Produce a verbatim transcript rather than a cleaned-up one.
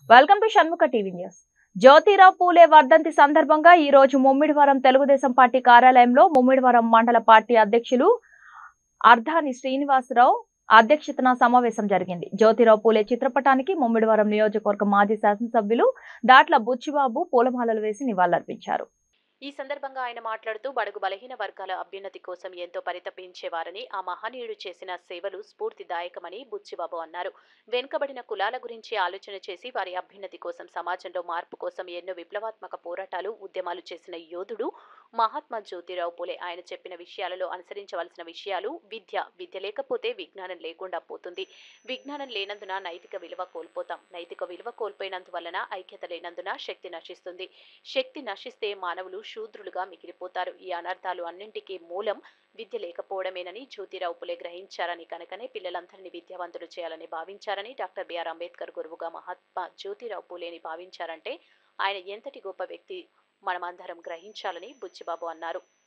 Welcome to Shanmukha TV news. Jyotirao Phule వర్ధంతి సందర్భంగా ఈ రోజు ముమ్మిడివరం తెలుగుదేశం పార్టీ కార్యాలయంలో ముమ్మిడివరం మండల పార్టీ అధ్యక్షులు అర్ధాని శ్రీనివాసరావు అధ్యక్షతన సమావేశం జరిగింది. జ్యోతిరావు పూలే చిత్రపటానికి ముమ్మిడివరం నియోజకవర్గ మాజీ శాసనసభ్యులు దాట్ల బుచ్చిబాబు పూలమాలలు వేసి నివాళులర్పించారు. ఈ సందర్భంగా ఆయన మాట్లాడుతూ బడుగు బలహీన వర్గాల అభ్యున్నతి కోసం ఎంతో పరితపించేవారని, ఆ మహనీయుడు చేసిన సేవలు స్ఫూర్తిదాయకమని బుచ్చిబాబు అన్నారు. వెనుకబడిన కులాల గురించి ఆలోచన చేసి వారి అభ్యున్నతి కోసం, సమాజంలో మార్పు కోసం ఎన్నో విప్లవాత్మక పోరాటాలు, ఉద్యమాలు చేసిన యోధుడు మహాత్మా జ్యోతిరావు పూలే. ఆయన చెప్పిన విషయాలలో అనుసరించవలసిన విషయాలు విద్య. విద్య లేకపోతే విజ్ఞానం లేకుండా పోతుంది. విజ్ఞానం లేనందున నైతిక విలువ కోల్పోతాం. నైతిక విలువ కోల్పోయినందువలన ఐక్యత లేనందున శక్తి నశిస్తుంది. శక్తి నశిస్తే మానవులు శూద్రులుగా మిగిలిపోతారు. ఈ అనర్థాలు అన్నింటికీ మూలం విద్య లేకపోవడమేనని జ్యోతిరావు పూలే గ్రహించారని, కనుకనే పిల్లలందరినీ విద్యావంతులు చేయాలని భావించారని, డాక్టర్ బిఆర్ అంబేద్కర్ గురువుగా మహాత్మా జ్యోతిరావు పూలేని భావించారంటే ఆయన ఎంతటి గొప్ప వ్యక్తి మనమందరం గ్రహించాలని బుచ్చిబాబు అన్నారు.